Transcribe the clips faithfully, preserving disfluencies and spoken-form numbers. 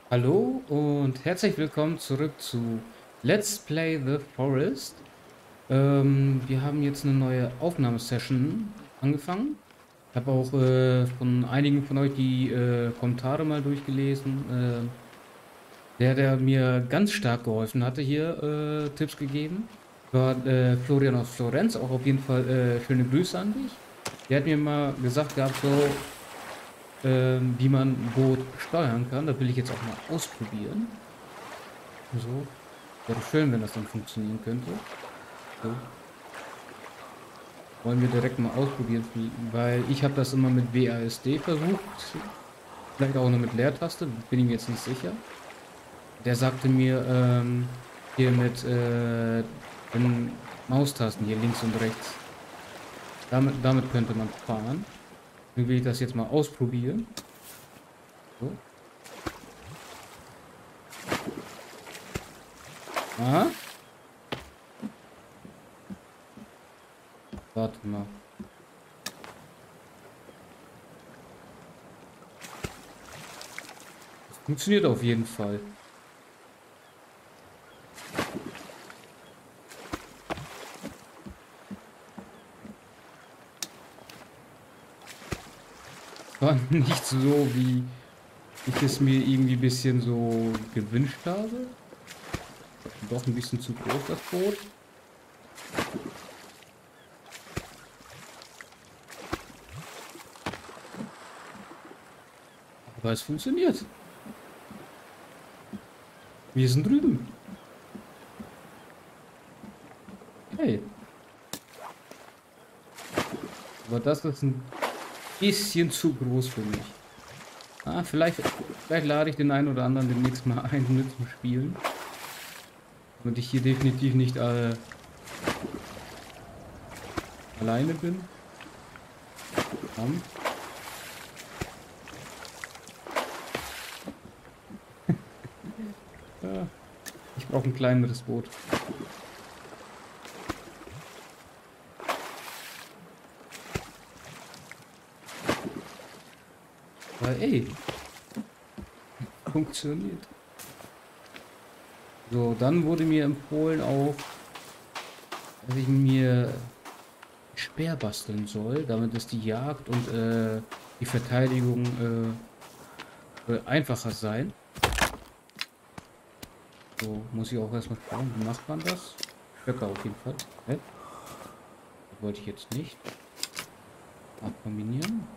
Hallo und herzlich willkommen zurück zu Let's Play The Forest. Ähm, wir haben jetzt eine neue Aufnahmesession angefangen. Ich habe auch äh, von einigen von euch die äh, Kommentare mal durchgelesen. Äh, der, der mir ganz stark geholfen hatte, hier äh, Tipps gegeben, war äh, Florian aus Florenz. Auch auf jeden Fall äh, schöne Grüße an dich. Der hat mir mal gesagt gehabt, so ähm, wie man ein Boot steuern kann. Da will ich jetzt auch mal ausprobieren. So. Wäre schön, wenn das dann funktionieren könnte. So. Wollen wir direkt mal ausprobieren, weil ich habe das immer mit W A S D versucht. Vielleicht auch nur mit Leertaste, bin ich mir jetzt nicht sicher. Der sagte mir, ähm, hier mit äh, den Maustasten hier links und rechts. Damit, damit könnte man fahren. Dann will ich das jetzt mal ausprobieren. So. Ah, warte mal. Das funktioniert auf jeden Fall. War nicht so, wie ich es mir irgendwie ein bisschen so gewünscht habe. Doch ein bisschen zu groß, das Boot. Aber es funktioniert. Wir sind drüben. Hey. Aber das ist ein bisschen zu groß für mich. Ah, vielleicht, vielleicht lade ich den einen oder anderen demnächst mal ein, mit zum Spielen. Und ich hier definitiv nicht äh, alleine bin. Um. Ja, ich brauche ein kleineres Boot. Weil, ey, funktioniert. So, dann wurde mir empfohlen auch, dass ich mir Speer basteln soll. Damit ist die Jagd und äh, die Verteidigung äh, äh, einfacher sein. So, muss ich auch erstmal schauen, wie macht man das? Stöcke auf jeden Fall. Hä? Das wollte ich jetzt nicht. Ah, kombinieren.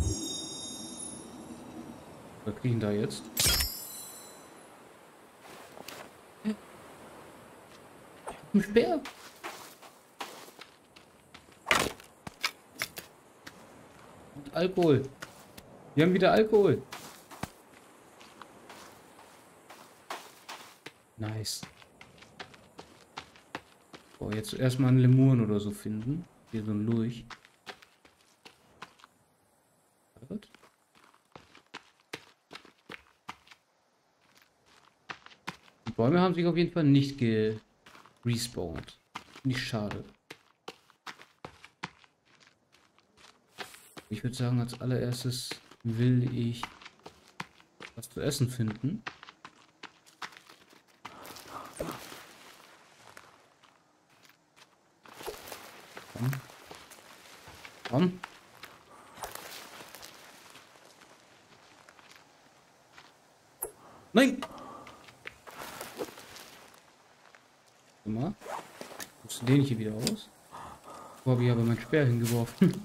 Was kriegen da jetzt? Ein Speer. Und Alkohol. Wir haben wieder Alkohol. Nice. So, jetzt erstmal einen Lemuren oder so finden. Hier so ein Lurch. Was? Die Bäume haben sich auf jeden Fall nicht gerespawnt. Nicht schade. Ich würde sagen, als allererstes will ich was zu essen finden. Komm. Komm. Nein! Guck mal. Rüste den hier wieder aus. Wo habe ich aber mein Speer hingeworfen?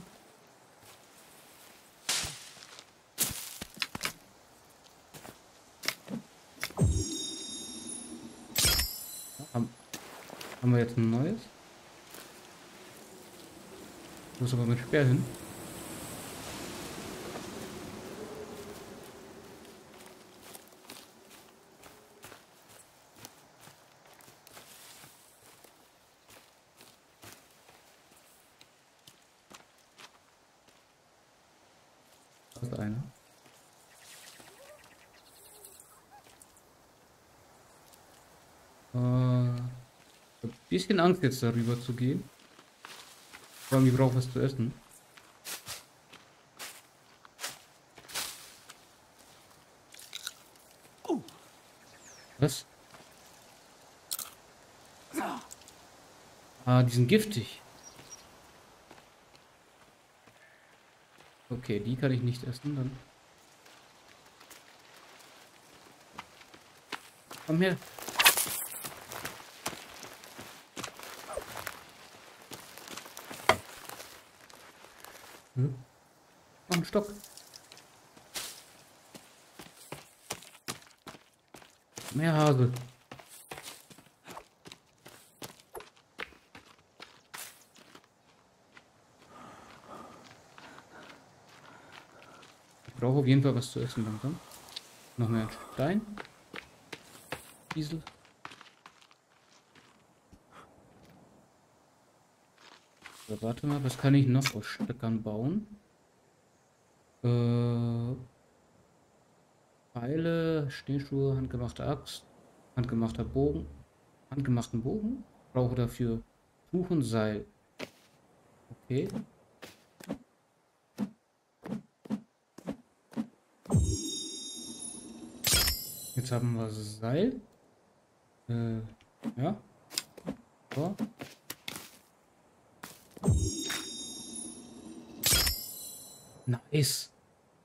haben, haben wir jetzt ein neues? Wo ist aber mein Speer hin? Da ist einer. Äh, ich hab ein bisschen Angst jetzt darüber zu gehen. Vor allem, ich brauche was zu essen. Was? Ah, die sind giftig. Okay, die kann ich nicht essen, dann. Komm her. Hm? Noch ein Stock. Mehr Hase. Ich brauche auf jeden Fall was zu essen langsam. Noch mehr Stein. Diesel. So, warte mal, was kann ich noch aus Stöckern bauen? Äh, Pfeile, Schneeschuhe, handgemachte Axt, handgemachter Bogen, handgemachten Bogen. Brauche dafür Tuch und Seil. Okay. Jetzt haben wir Seil. Äh, ja. So. Nice.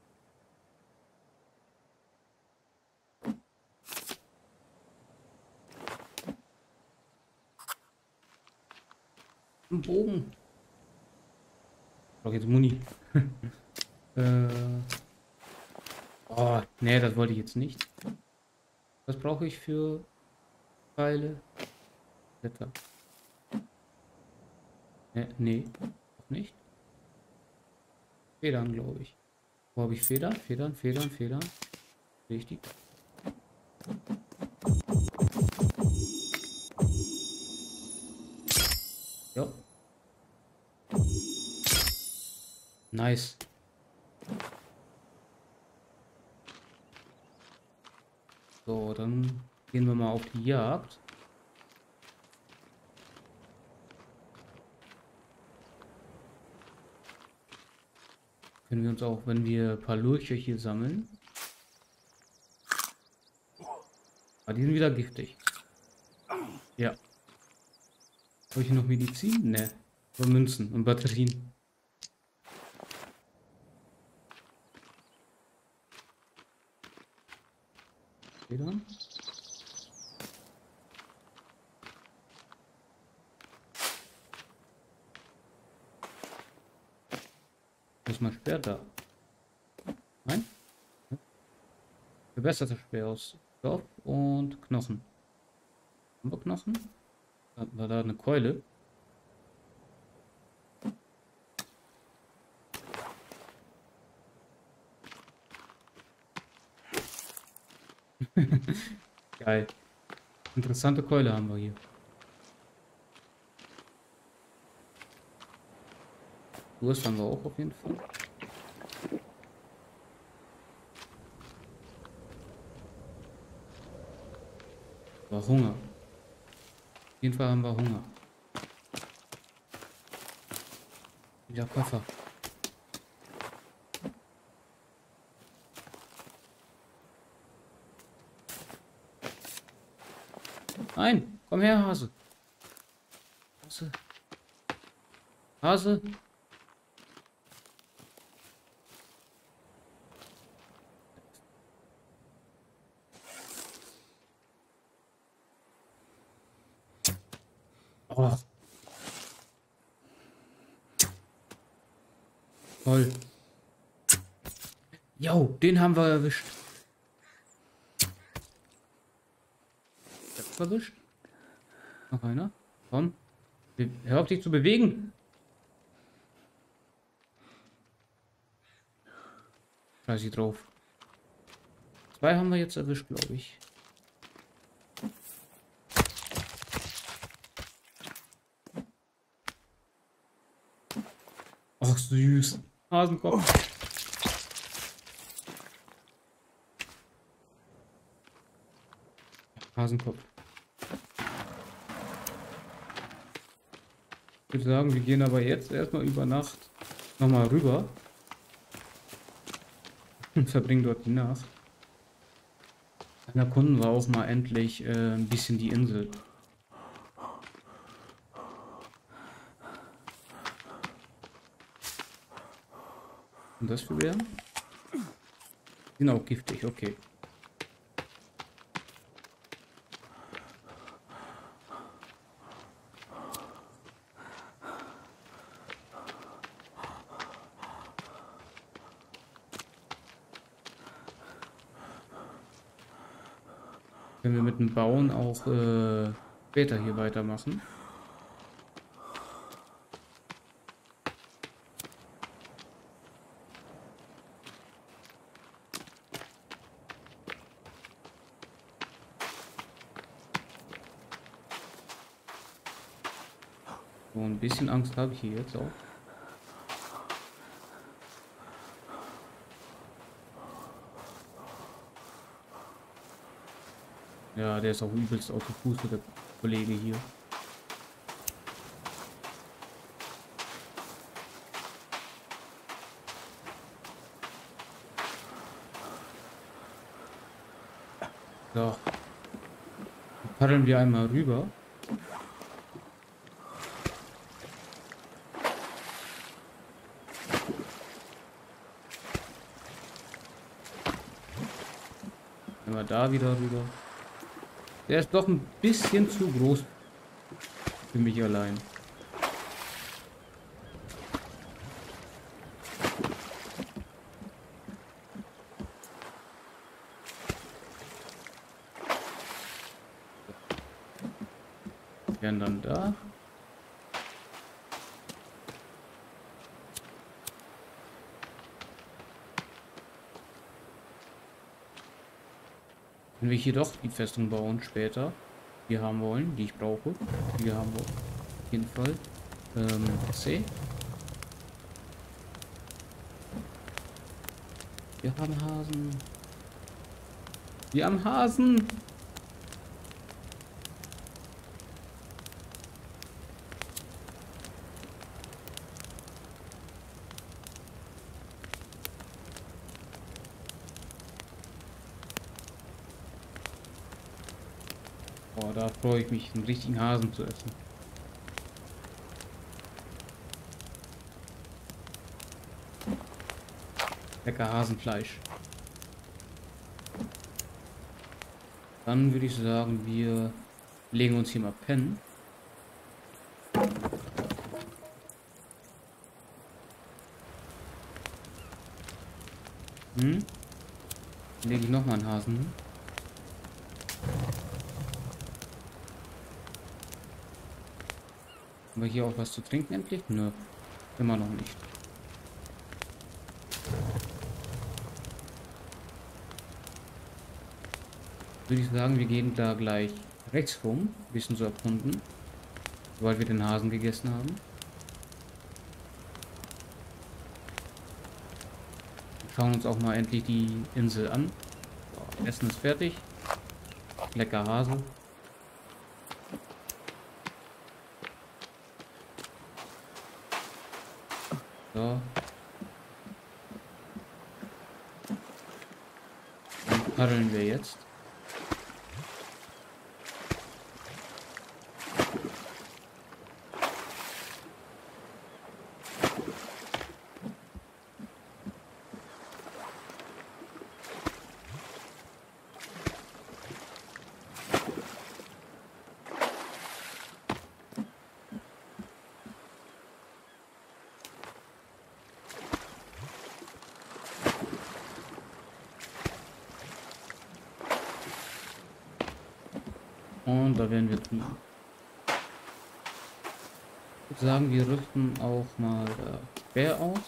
Ein Bogen. Ich brauche jetzt Muni. äh. Oh, nee, das wollte ich jetzt nicht. Was brauche ich für Pfeile? Blätter. Nee, nee, auch nicht. Federn, glaube ich. Wo habe ich Federn? Federn, Federn, Federn. Richtig. Ja. Nice. So, dann gehen wir mal auf die Jagd. Können wir uns auch, wenn wir ein paar Lurche hier sammeln. Ah, die sind wieder giftig. Ja. Habe ich hier noch Medizin? Ne. Nur Münzen und Batterien. Federn. Ist mein Speer da? Nein? Verbesserter Speer aus Stoff und Knochen. Haben wir Knochen? Hatten wir da eine Keule? Geil. Interessante Keule haben wir hier. Durst haben wir auch auf jeden Fall. Aber Hunger. Auf jeden Fall haben wir Hunger. Wieder Koffer. Nein, komm her, Hase. Hase. Hase. Oh. Toll. Jo, den haben wir erwischt. Erwischt. Noch einer. Komm. Hör auf dich zu bewegen. Scheiße drauf. Zwei haben wir jetzt erwischt, glaube ich. Ach, süß. Hasenkopf. Hasenkopf. Ich würde sagen, wir gehen aber jetzt erstmal über Nacht nochmal rüber und verbringen dort die Nacht. Dann erkunden wir auch mal endlich äh, ein bisschen die Insel. Und das für Bären? Die sind auch giftig, okay. Wenn wir mit dem Bauen auch äh, später hier weitermachen. So ein bisschen Angst habe ich hier jetzt auch. Ja, der ist auch übelst auf der Fuß, der Kollege hier. So. Paddeln wir einmal rüber. Gehen wir da wieder rüber. Der ist doch ein bisschen zu groß für mich allein. Wir werden dann da. Wenn wir hier doch die Festung bauen später, die haben wollen, die ich brauche, die haben wir auf jeden Fall. Ähm, C. Wir haben Hasen. Wir haben Hasen. Boah, da freue ich mich, einen richtigen Hasen zu essen. Lecker Hasenfleisch. Dann würde ich sagen, wir legen uns hier mal pennen. Hm? Lege ich nochmal einen Hasen hin. Haben wir hier auch was zu trinken endlich? Nö, immer noch nicht. Würde ich sagen, wir gehen da gleich rechts rum, ein bisschen zu erkunden, sobald wir den Hasen gegessen haben. Wir schauen uns auch mal endlich die Insel an. So, Essen ist fertig. Lecker Hase. So. Dann paddeln wir jetzt. Und da werden wir tun. Ich würde sagen, wir rüsten auch mal der Bär aus.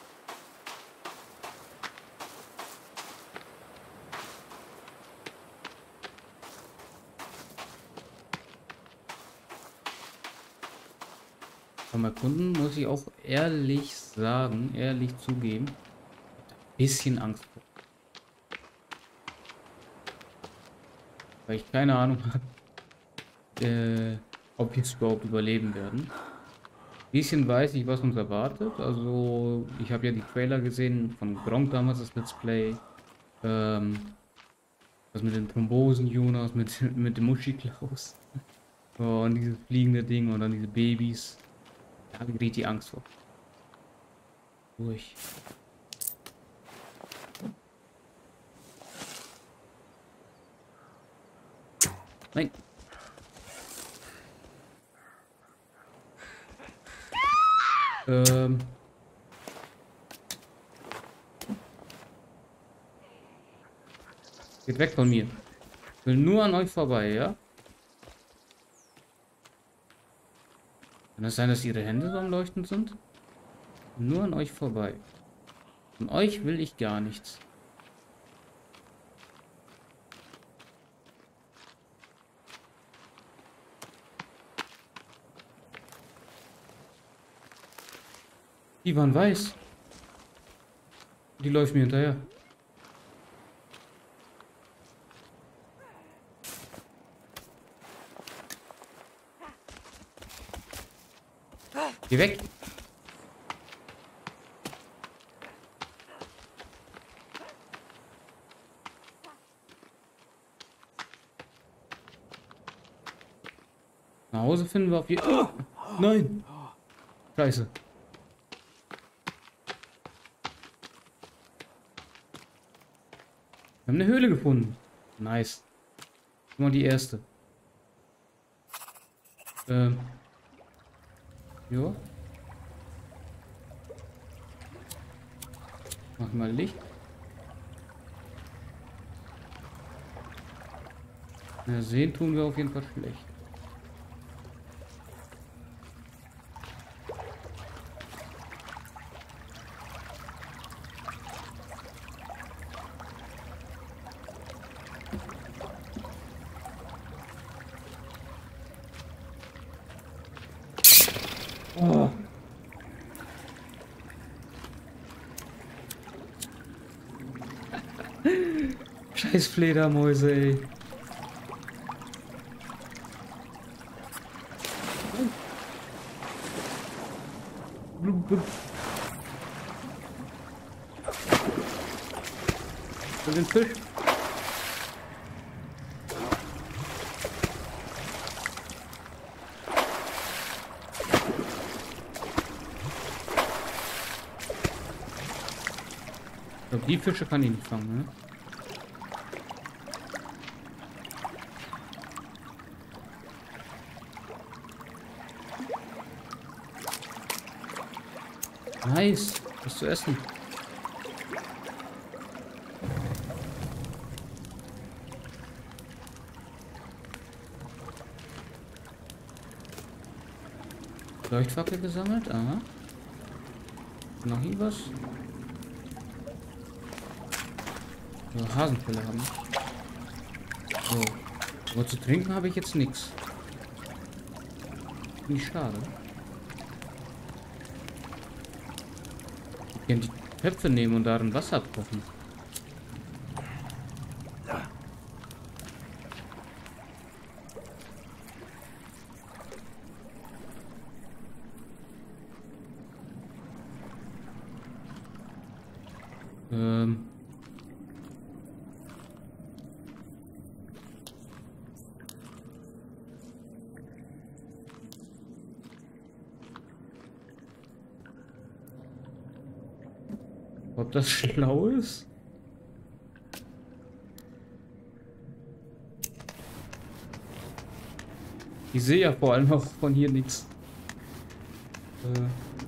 Beim Erkunden muss ich auch ehrlich sagen, ehrlich zugeben, ein bisschen Angst vor. Weil ich keine Ahnung habe, äh, ob wir es überhaupt überleben werden. Ein bisschen weiß ich, was uns erwartet. Also, ich habe ja die Trailer gesehen von Gronkh damals, das Let's Play. Ähm, Was mit den Thrombosen, Jonas, mit, mit dem Muschi-Klaus. Oh, und diese fliegende Ding und dann diese Babys. Da habe ich richtig Angst vor. Durch. Nein. Ähm. Geht weg von mir. Ich will nur an euch vorbei, ja? Kann es sein, dass ihre Hände so am Leuchten sind? Nur an euch vorbei. Von euch will ich gar nichts. Die waren weiß. Die läuft mir hinterher. Geh weg. Nach Hause finden wir auf jeden Fall. Oh, nein. Scheiße. Wir haben eine Höhle gefunden. Nice. Mal die erste. Ähm. Jo. Mach mal Licht. Na, sehen tun wir auf jeden Fall schlecht. Oh. Scheiß Fledermäuse, ey. Blub, blub. Für den Fisch. Ich glaube, die Fische kann ich nicht fangen, ne? Nice, was zu essen. Leuchtfackel gesammelt, aha. Noch irgendwas? So, Hasenpille haben. So. Aber zu trinken habe ich jetzt nichts. Nicht schade. Ich kann die Töpfe nehmen und darin Wasser kochen. Ähm. Ob das schlau ist? Ich sehe ja vor allem auch von hier nichts. Äh.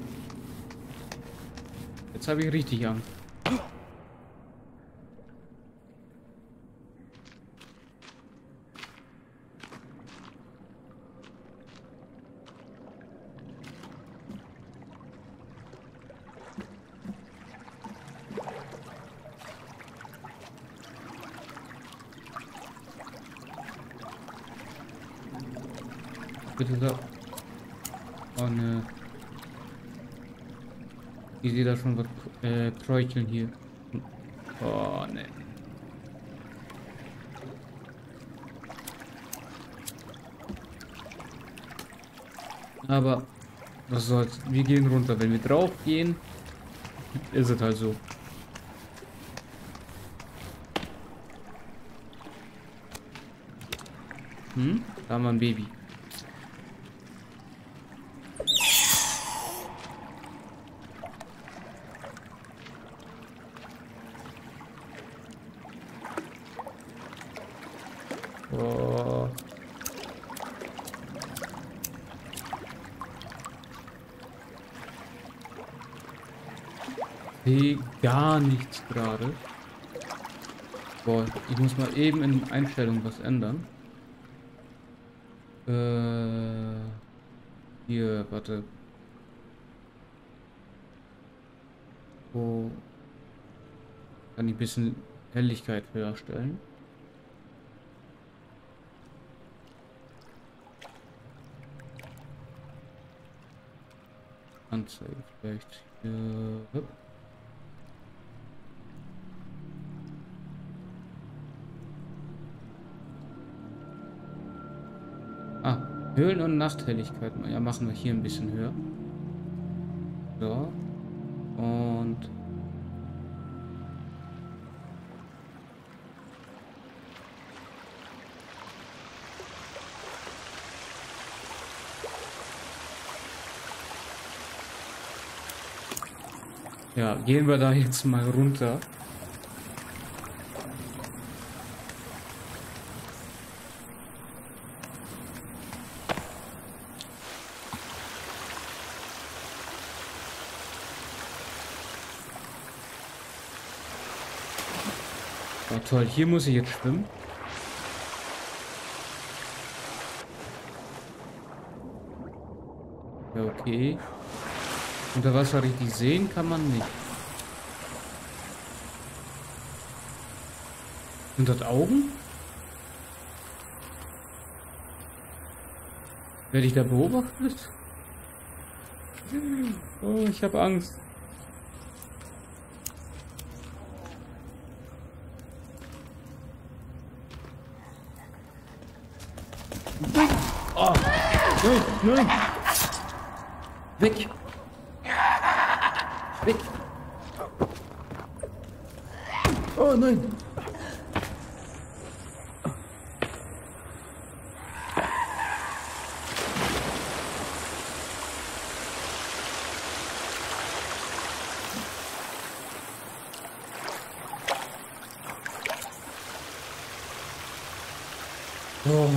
Jetzt habe ich richtig Angst. Bitte da. Oh ne. Ich sehe da schon was äh, kräucheln hier. Oh ne. Aber was soll's. Wir gehen runter. Wenn wir drauf gehen, ist es halt so. Hm? Da haben wir ein Baby. Oh. Sehe gar nichts gerade. Boah, ich muss mal eben in den Einstellungen was ändern. Äh, hier, warte. Wo kann ich ein bisschen Helligkeit höher stellen? Anzeige vielleicht hier. Ah, Höhlen- und Nachthelligkeit. Ja, machen wir hier ein bisschen höher. So. Und ja, gehen wir da jetzt mal runter. Oh, toll, hier muss ich jetzt schwimmen. Ja, okay. Unter Wasser richtig sehen kann man nicht. Sind das Augen? Werde ich da beobachtet? Oh, ich habe Angst. Oh, nein, nein. Weg. Weg. Oh nein. Oh.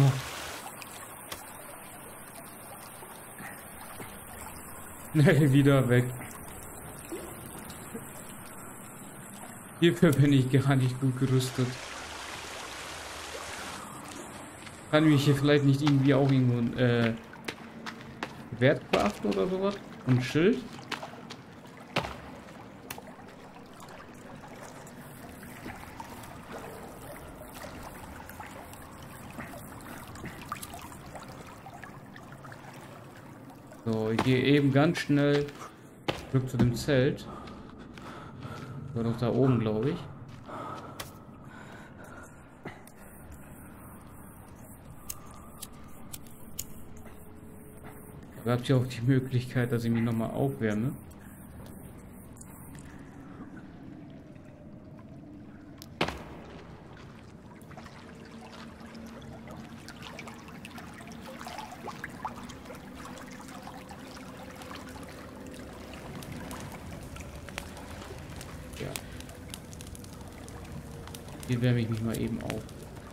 Schnell wieder weg. Hierfür bin ich gar nicht gut gerüstet. Kann mich hier vielleicht nicht irgendwie auch irgendwo ein äh, Wert craften oder sowas? Ein Schild? So, ich gehe eben ganz schnell zurück zu dem Zelt. War doch da oben, glaube ich. Da habt ihr auch die Möglichkeit, dass ich mich nochmal aufwärme. Ja. Hier wärme ich mich mal eben auf.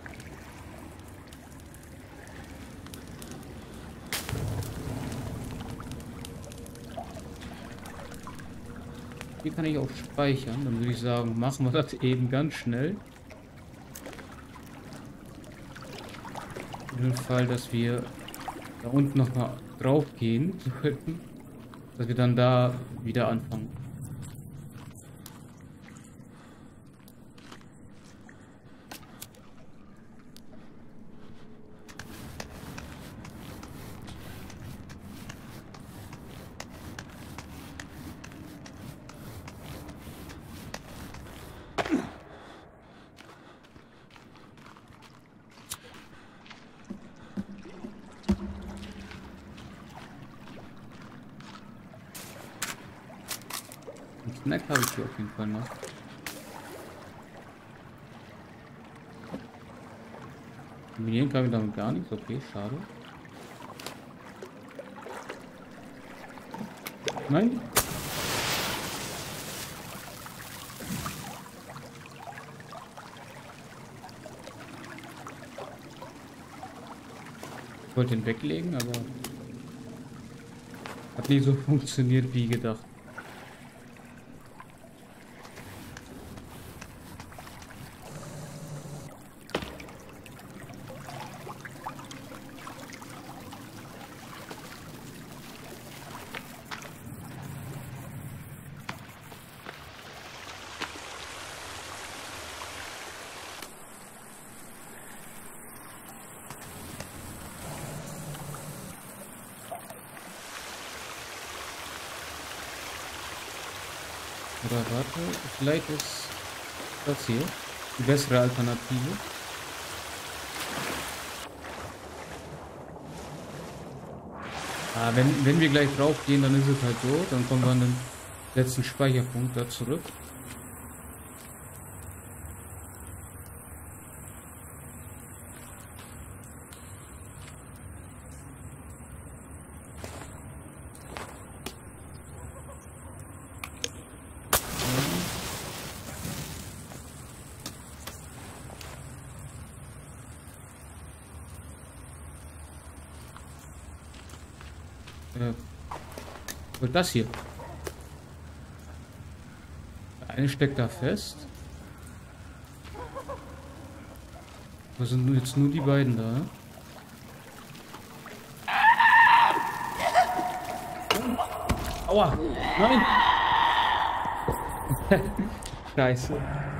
Hier kann ich auch speichern. Dann würde ich sagen, machen wir das eben ganz schnell. In dem Fall, dass wir da unten noch mal drauf gehen sollten, dass wir dann da wieder anfangen. Snack habe ich hier auf jeden Fall noch. Kombinieren kann ich damit gar nichts. Okay, schade. Nein. Ich wollte ihn weglegen, aber hat nicht so funktioniert wie gedacht. Oder warte, vielleicht ist das hier die bessere Alternative. Ah, wenn, wenn wir gleich drauf gehen, dann ist es halt so. Dann kommen wir an den letzten Speicherpunkt da zurück. Äh, und das hier. Der eine steckt da fest. Was sind jetzt nur die beiden da? Aua! Nein! Scheiße.